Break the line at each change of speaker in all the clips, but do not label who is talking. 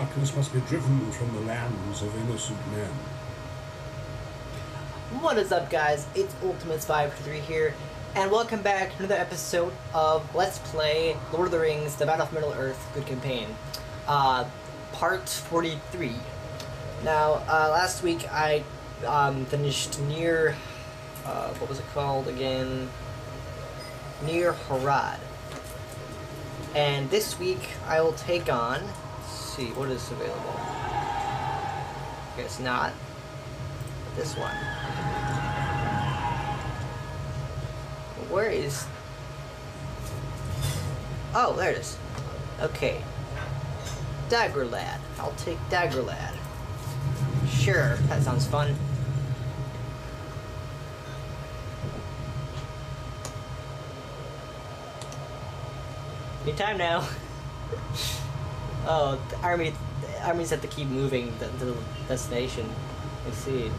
darkness must be driven from the lands of innocent men.
What is up, guys? It's Ultimates523 here, and welcome back to another episode of Let's Play Lord of the Rings, The Battle of Middle-earth, Good Campaign. Part 43. Now, last week I finished near, what was it called again? Near Harad. And this week I will take on, let's see, what is available? I guess not. This one. Where is... Oh, there it is. Okay. Dagorlad. I'll take Dagorlad. Sure, that sounds fun. Anytime now. Oh, the armies have to keep moving to the destination. I see.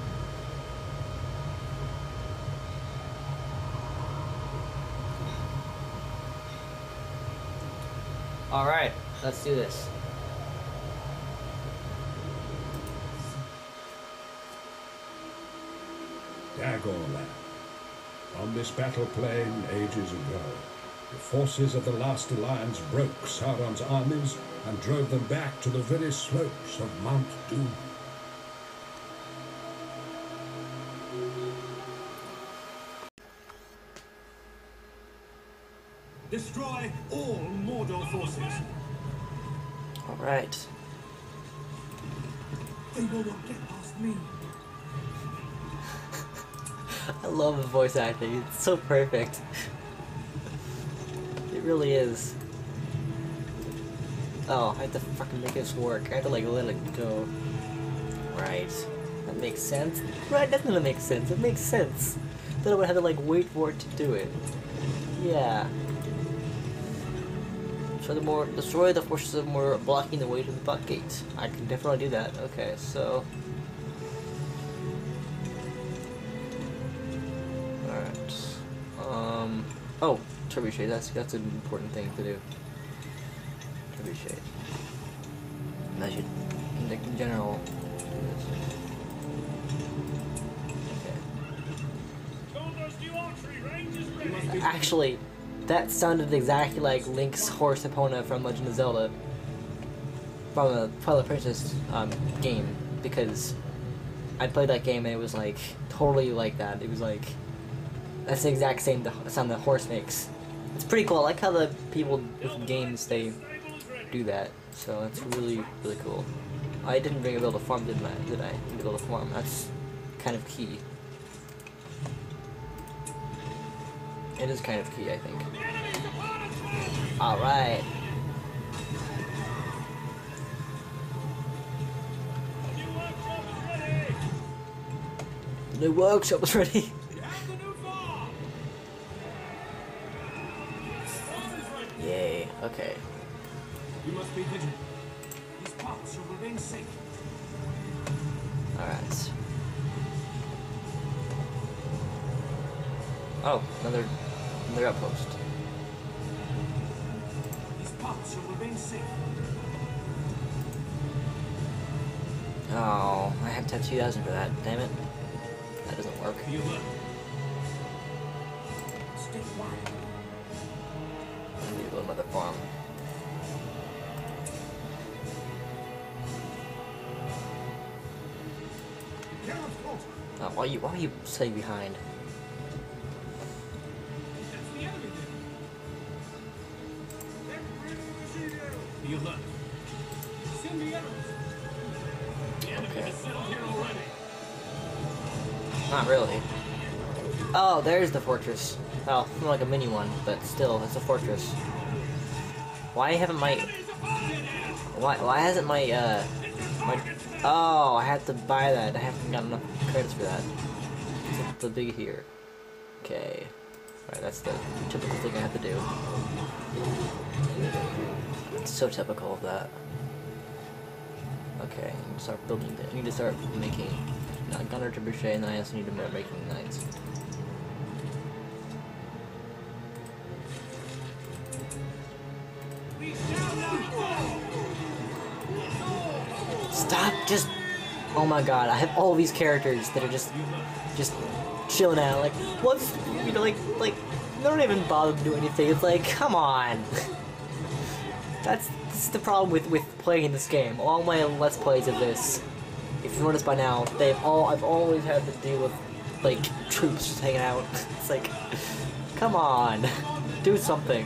Alright, let's do this.
Dagorlad. On this battle plain ages ago, the forces of the last alliance broke Sauron's armies and drove them back to the very slopes of Mount Doom.
Destroy all Mordor forces.
Alright.
They will not get past me.
I love the voice acting, it's so perfect. It really is. Oh, I have to fucking make this work. I have to like let it go. Right. That makes sense. Right, that doesn't make sense. It makes sense. Then I would have to like wait for it to do it. Yeah. Furthermore, destroy the forces of Mordor blocking the way to the Buckgate. I can definitely do that. Okay, so... Alright. Oh, trebuchet. That's an important thing to do. Trebuchet. I should, in general, do this. Okay. Actually, that sounded exactly like Link's horse Epona from Legend of Zelda, from the Twilight Princess game, because I played that game and it was like totally like that. It was like that's the exact same sound the horse makes. It's pretty cool. I like how the people with games they do that. So that's really cool. I didn't bring a build a farm, did I? Didn't build a farm. That's kind of key. It is kind of key, I think. Alright. The new workshop is ready. Yay, okay.
You must be vigilant. These paths shall remain safe.
Alright. Oh, another outpost.
These paths shall remain safe.
Oh, I have to have 2,000 for that. Damn it. That doesn't work.
Be alert. Stay quiet.
I need to build another farm. Oh, why are you staying behind?
Be alert. Send the arrows. The enemy is settled here already.
Not really. Oh, there's the fortress. Oh, more like a mini one, but still, it's a fortress. Why haven't my... Why hasn't my, Oh, I had to buy that. I haven't got enough credits for that. It's the big here. Okay. Alright, that's the typical thing I have to do. It's so typical of that. Okay, I need to start building it. I need to start making gunner trebuchet, and then I also need to start making knights. Stop! Just... Oh my god, I have all these characters that are just chilling out, like, what's, you know, like, they don't even bother to do anything. It's like, come on. That's the problem with playing this game. All my Let's Plays of this, if you noticed by now, I've always had to deal with, like, troops just hanging out. It's like, come on, do something.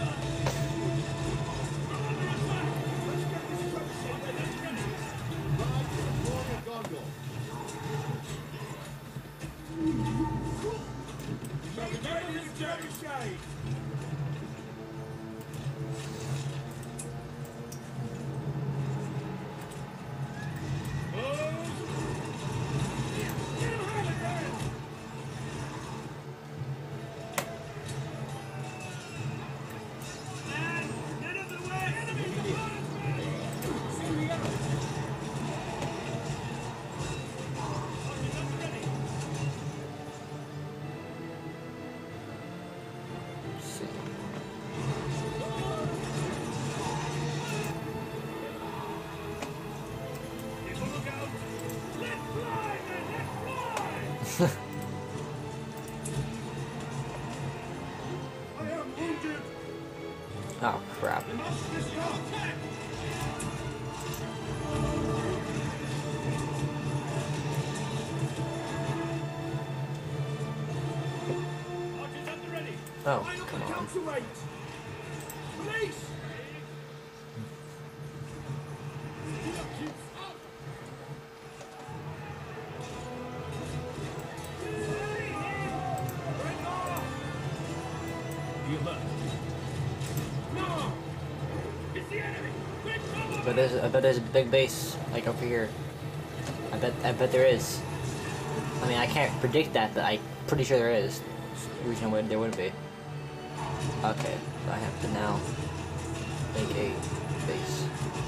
Oh crap. Oh, come on. I bet there's a big base, like, over here. I bet there is. I mean, I can't predict that, but I'm pretty sure there is. Reason there would be. Okay, so I have to now make a base.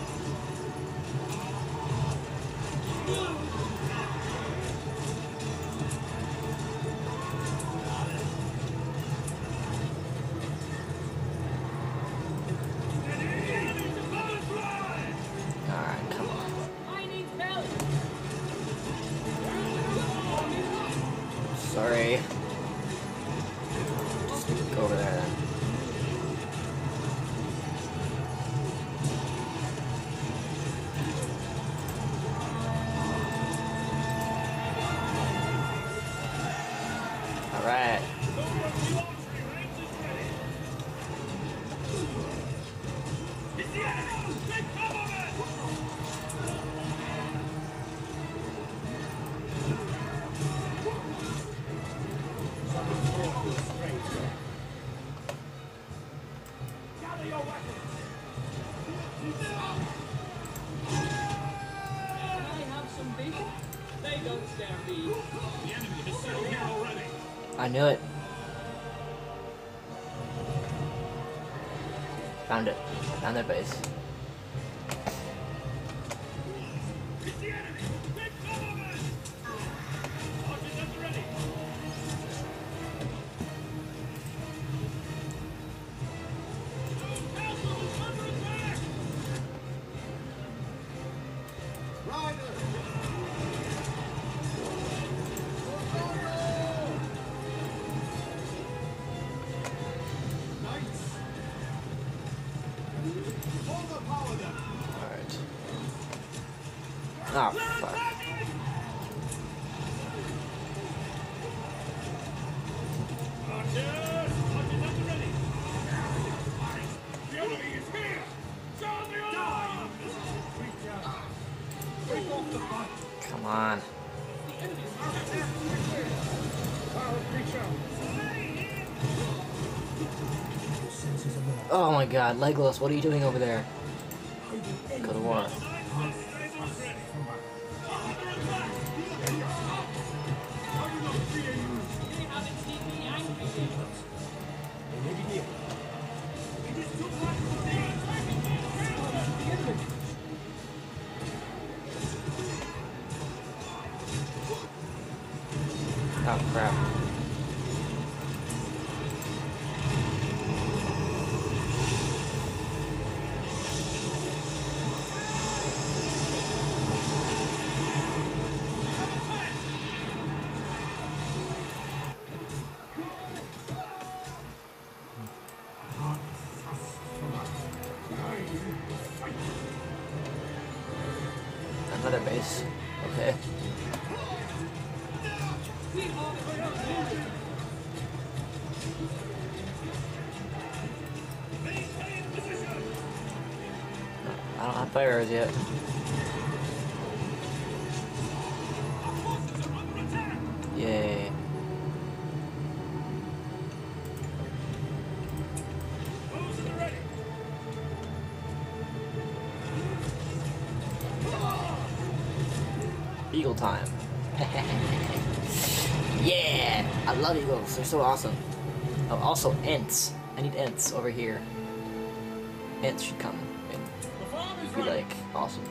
Sorry. Just go over there then. Alright. I knew it. Found it. Found their base. Oh, fuck. Come on. Oh my god, Legolas, what are you doing over there? Go to war. Oh crap. another base. Okay. I don't have fire arrows yet. Yay. Eagle time. Yeah! I love eagles. They're so awesome. Oh, also Ents. I need Ents over here. Ents should come and be like awesome.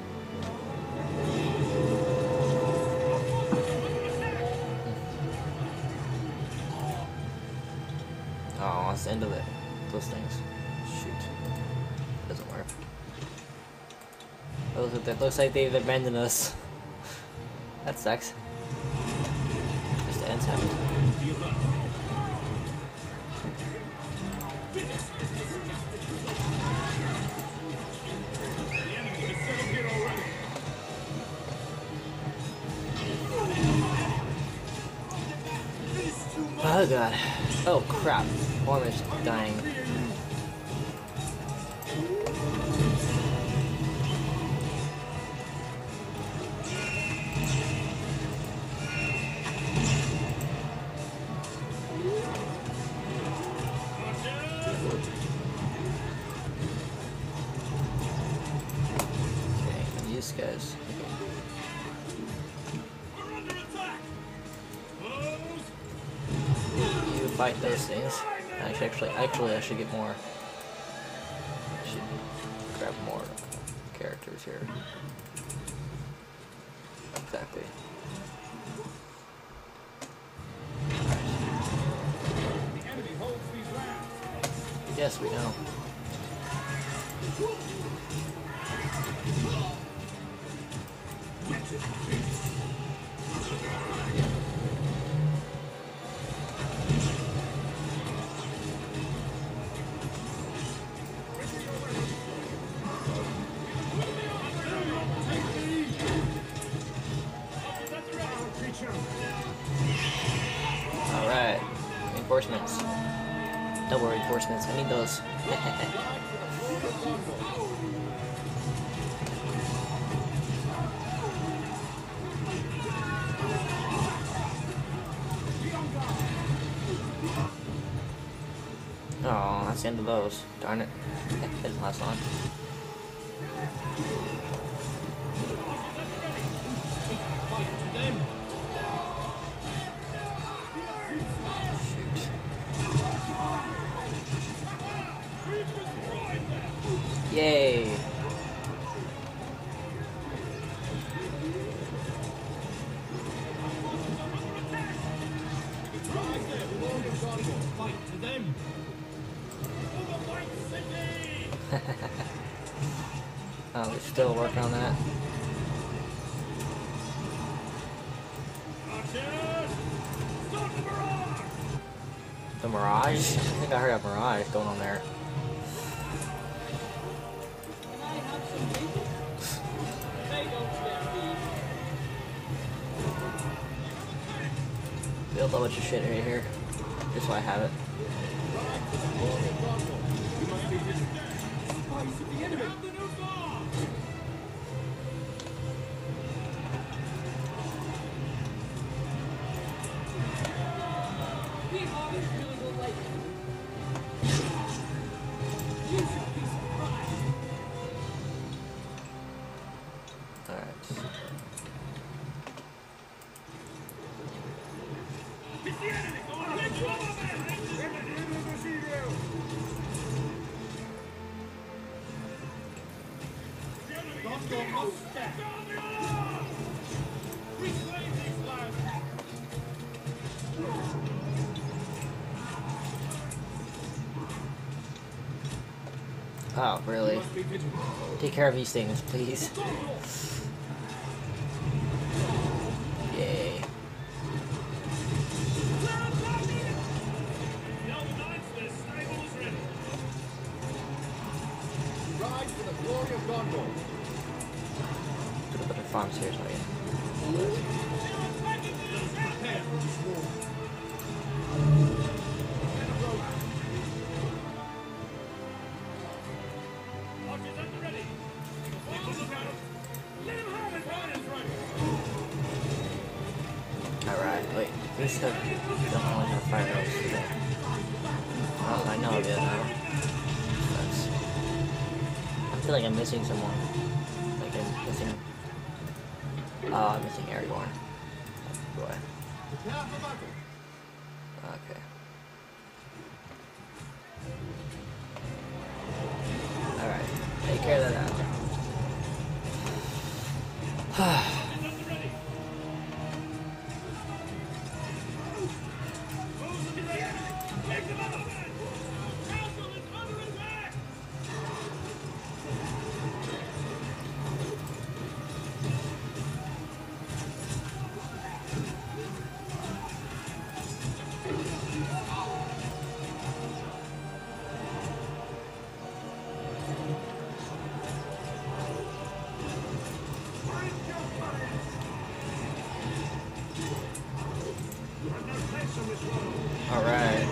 Oh, that's the end of it. Those things. Shoot. Doesn't work. It looks like they've abandoned us. That sucks. Just the ends happened. Oh god. Oh crap. Worm is dying. Okay, and these guys. You fight those things. Actually, I should get more. I should grab more characters here. Exactly. Yes, we know. Alright. Reinforcements. Double reinforcements. I need those. Oh, that's the end of those. Darn it. Didn't last long. Yay! Oh, we're still working on that. The Mirage? I think I heard a Mirage going on there. Build a bunch of shit right here. Just so I have it. Oh, really? Take care of these things, please. Yay. farms here, so yeah. Alright, wait. This don't only have fire arrows today. Oh, I know of it now. That's... I feel like I'm missing someone. Like I'm missing... Oh, I'm missing Aragorn. Boy. Okay. Alright, take care of that out. Alright.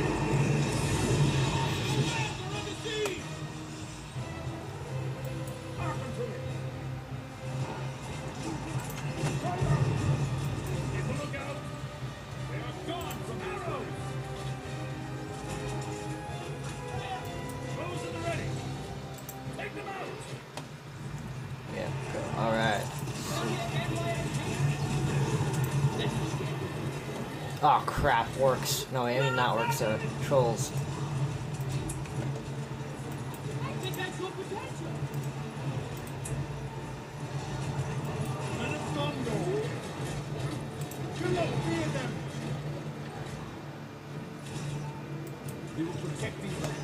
Yeah, go. Alright. Oh crap, orcs. No, I mean not orcs, trolls.
We will protect these lands.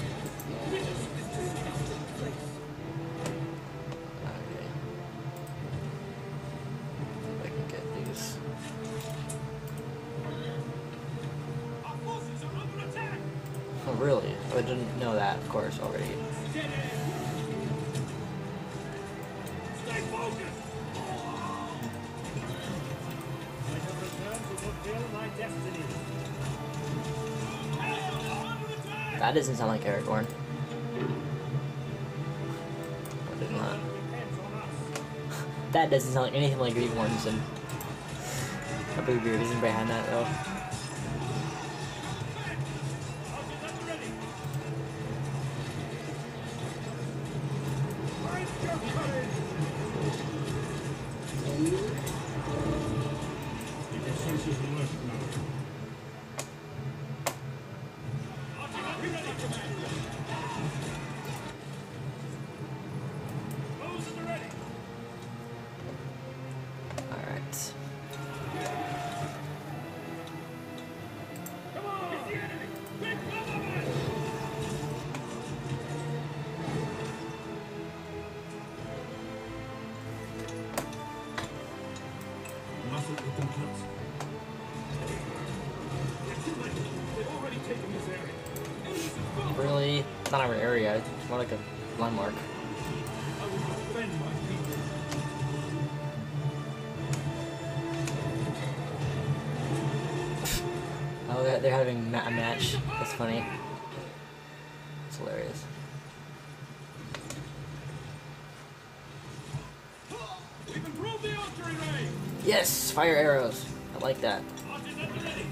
Okay. If I can get these.
Our forces are under attack.
Oh really? I didn't know that, of course, already.
Stay focused. I have returned to fulfill my destiny.
That doesn't sound like Aragorn. What did not? That doesn't sound like anything like Green Horns and a big beard isn't behind that though. Alright.
Muscle with them close. They've already taken this area.
Really? It's not our area, it's more like a landmark.
I will defend my people.
Oh, they're having a match. That's funny. It's hilarious.
We've improved the archery range.
Yes! Fire arrows! I like that.
Archers at the ready.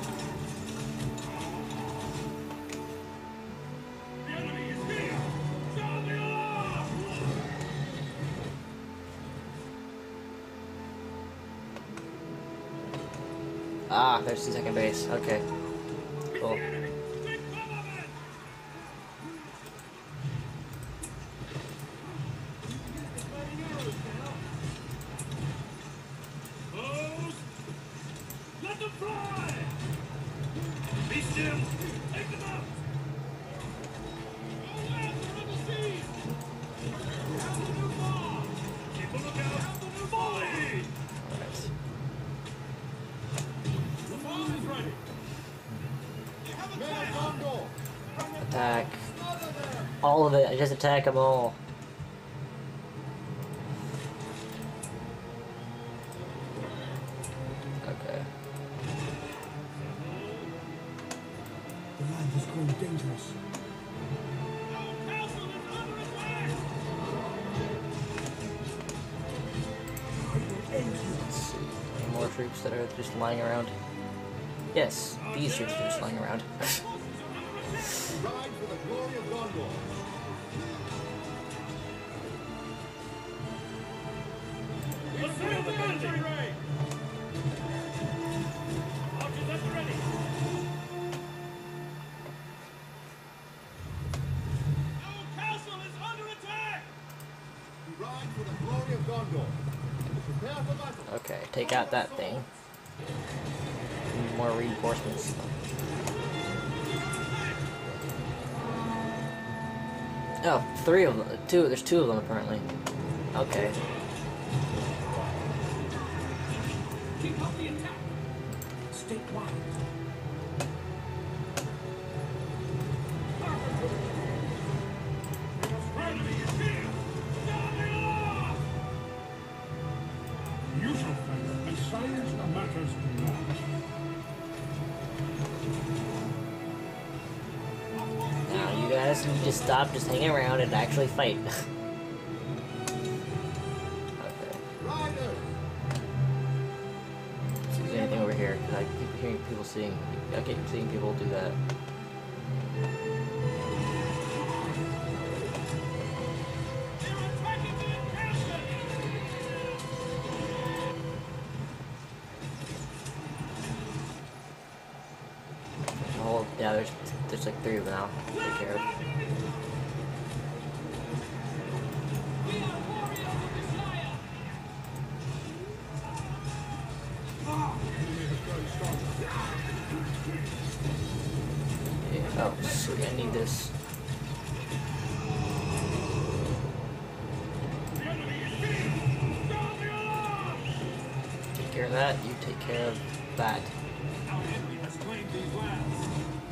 The enemy is here. Sound the alarm.
Ah, there's the second base. Okay. Cool.
The enemy. Take cover, men. Close. Let them fly. Be still. Take them out. All hands are on the scene. Have the new bomb. Keep a lookout. Have the new volley.
Alright.
The bomb is ready.
Attack. All of it. Just attack them all.
land has grown dangerous.
Let's see. Any more troops that are just lying around? Yes, these troops are just lying around.
Ride for the glory of Gondor. We'll sail the military raid. Archers at the ready. Our castle is under attack. We ride for the glory of Gondor. Prepare for battle.
Okay, take out that thing. Need more reinforcements. Oh, 3 of them. There's 2 of them apparently. Okay.
Keep up the attack.
Stay quiet.
Enemy is here. Sound the alarm.
You shall find that science the matters do not.
Now you guys need to stop just hanging around and actually fight. Okay.
Riders.
See if there's anything over here, because I keep hearing people I keep seeing people do that.
They're attacking the encampment.
Yeah, there's like 3 of them now. Take care of. Yeah, oh, sweet, I need this. Take care of that, you take care of that.
Our enemy has claimed these lands.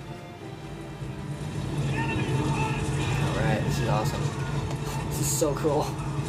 Alright, this is awesome. This is so cool.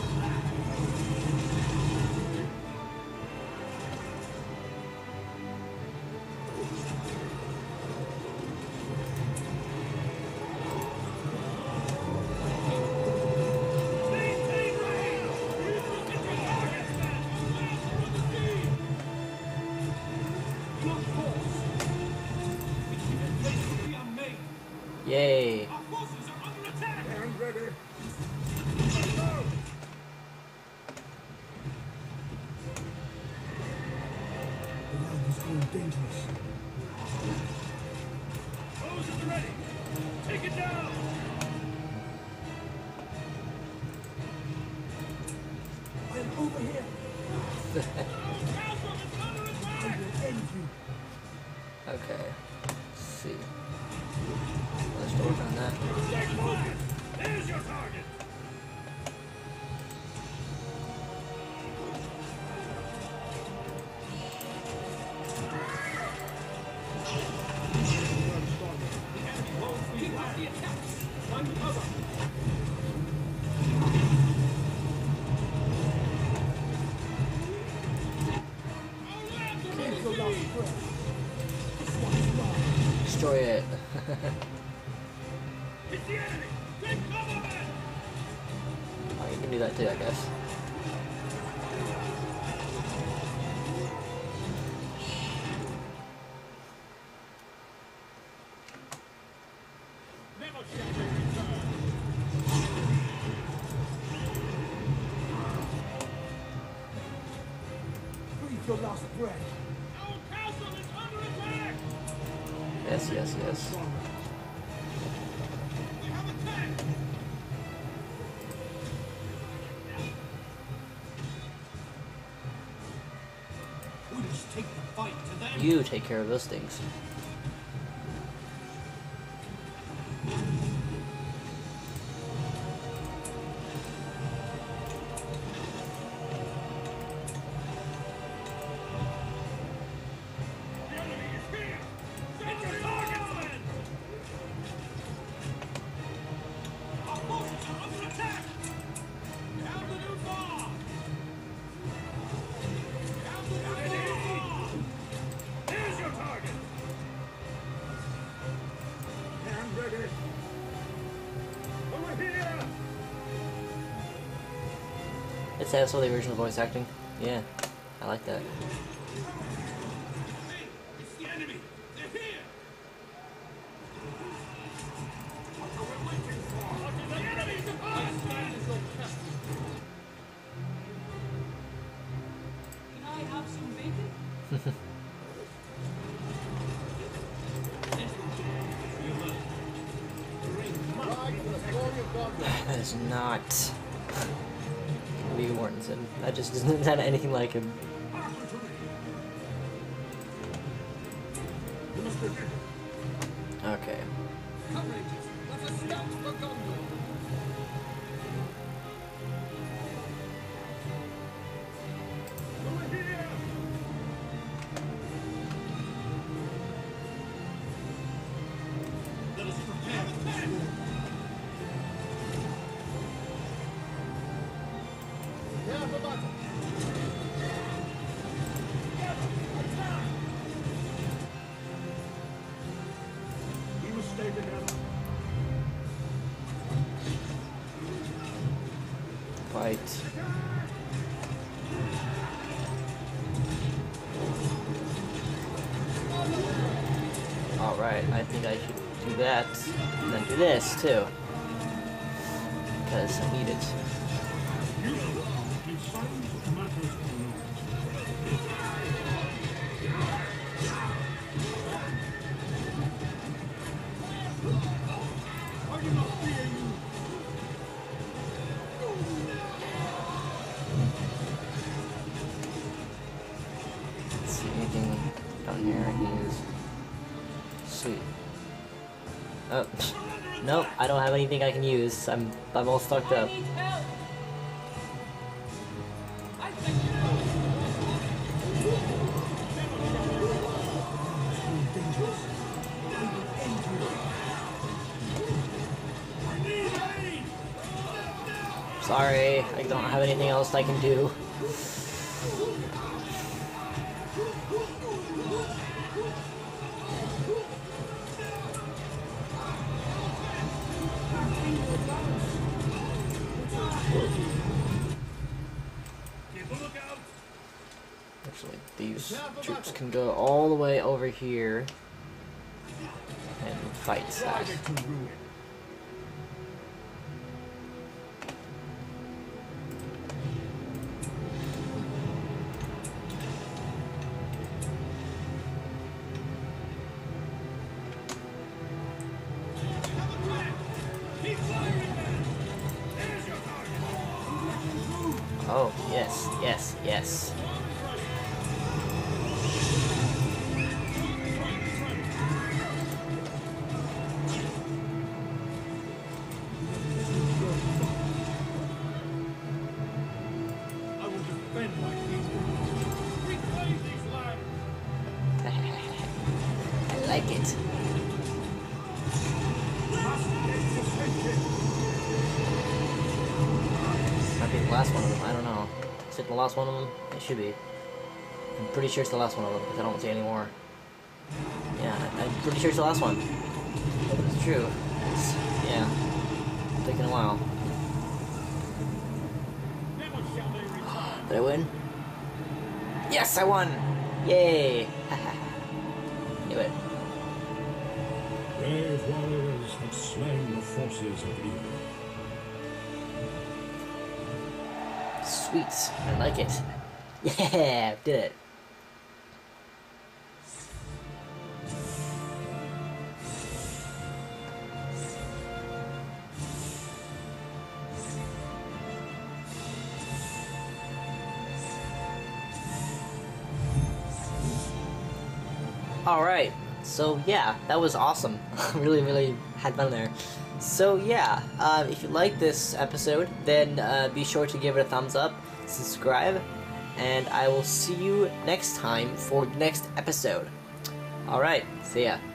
Yay.
Our forces are under attack.
I'm ready. The land has grown dangerous.
Those at the ready. Take it down.
I am over here.
Our castle is under
I
attack.
will end you.
Okay. Let's see. Let's work on that.
Stay quiet. There's your target. Keep up the attack. Under cover.
Take your last breath.
Destroy it.
It's the enemy. Take cover, men.
Oh, you can do that too, I guess.
Never shall they return.
Breathe your last breath.
Our castle is under attack.
Yes, yes, yes.
We have attacked. We must take the fight to them.
You take care of those things.
The enemy is here. Get your targets, men. Our forces are under attack. We have the new bomb. We have the new bomb. Here's your target.
Let's have some of the original voice acting. Yeah, I like that.
It's the enemy! They're here! What are we waiting for? What is the enemy's upon? Stand as your captain.
Can I have some bacon?
Ride for the glory of Gondor.
That is not Lee Mortensen. That just doesn't sound anything like him. Okay.
Courageous. Let us scout for Gondor. Over here! Let us prepare for war. Prepare for battle. We must stay together.
Fight. Alright, I think I should do that. And then do this, too. Because I need it. Let's see, anything down here I can use. Sweet. Oh, nope, I don't have anything I can use. I'm all stuck up.
I need help. I think
Sorry, I don't have anything else I can do.
Keep a lookout.
Actually, these troops can go all the way over here and fight that.
Drive it to ruin. Keep firing, men. There's your target.
Oh, yes, yes, yes.
I will defend my people. Reclaim these lands.
I like it. Might be the last one of them, I don't know. Is it the last one of them? It should be. I'm pretty sure it's the last one of them, because I don't see any more. Yeah, I'm pretty sure it's the last one. It's true. Yeah. It's taking a while.
Never shall they return.
Did I win? Yes, I won! Yay! Knew it.
Brave warriors have slain the forces of evil.
Sweet. I like it. Yeah! Did it. Alright, so yeah, that was awesome. really had fun there. So yeah, if you like this episode, then be sure to give it a thumbs up, subscribe, and I will see you next time for the next episode. Alright, see ya.